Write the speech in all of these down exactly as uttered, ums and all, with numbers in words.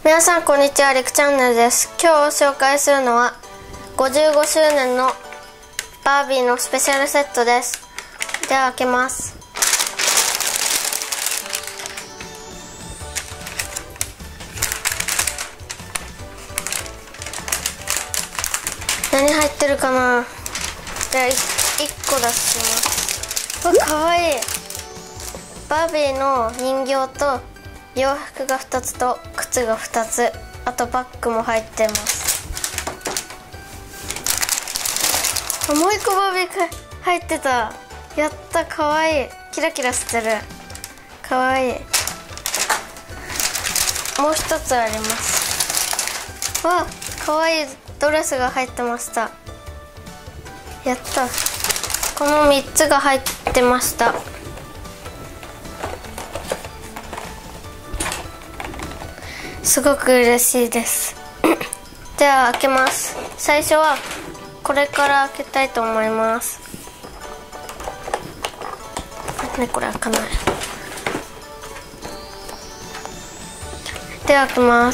皆さんこんにちは、りくチャンネルです。今日紹介するのはごじゅうごしゅうねんのバービーのスペシャルセットです。では開けます。何入ってるかな。じゃあいっこ出します。うわ、かわいい。バービーの人形と洋服がふたつと靴がふたつ、あとバッグも入ってます。あ、もういっこバービーが入ってた。やった、かわいい。キラキラしてる。かわいい。もうひとつあります。わ、かわいいドレスが入ってました。やった、このみっつが入ってました。すごく嬉しいですでは開けます。最初はこれから開けたいと思います。ね、これ開かない。では開けます。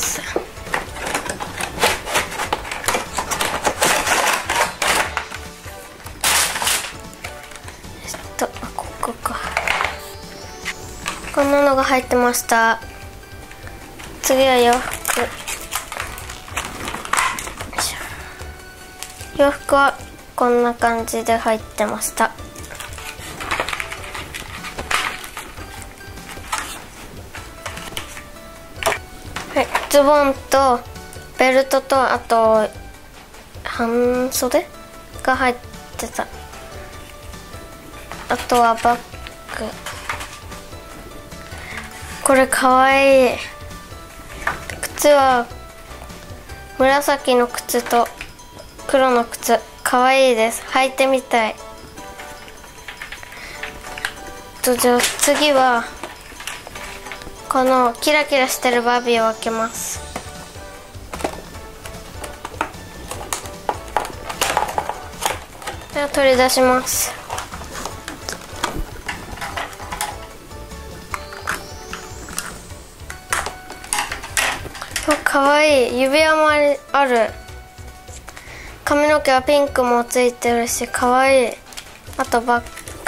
えっとここか。こんなのが入ってました。次は洋服。洋服はこんな感じで入ってました。はい、ズボンとベルトと、あと半袖が入ってた。あとはバッグ。これかわいい。靴は紫の靴と黒の靴、かわいいです。履いてみたい。とじゃあ次はこのキラキラしてるバービーを開けます。では取り出します。かわいい。指輪もある。髪の毛はピンクもついてるし、かわいい。あとバッグ。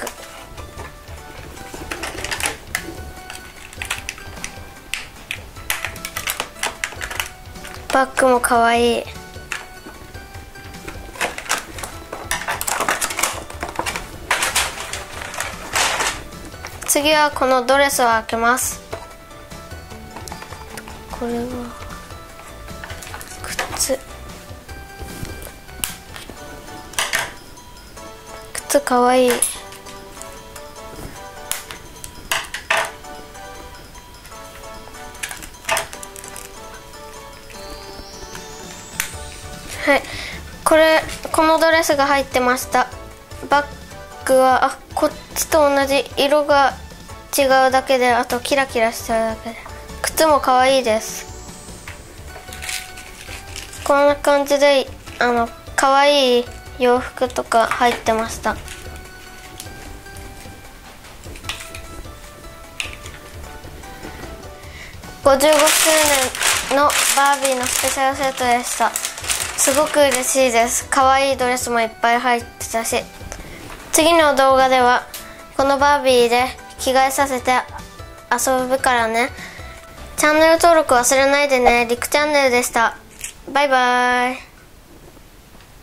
バッグもかわいい。次はこのドレスを開けます。これは靴。靴かわいい。はい、これこのドレスが入ってました。バッグはあこっちと同じ色が違うだけで、あとキラキラしてるだけで、靴もかわいいです。こんな感じであのかわいい洋服とか入ってました。ごじゅうごしゅうねんのバービーのスペシャルセットでした。すごく嬉しいです。かわいいドレスもいっぱい入ってたし、次の動画ではこのバービーで着替えさせて遊ぶからね。チャンネル登録忘れないでね。りくチャンネルでした。バイバイ。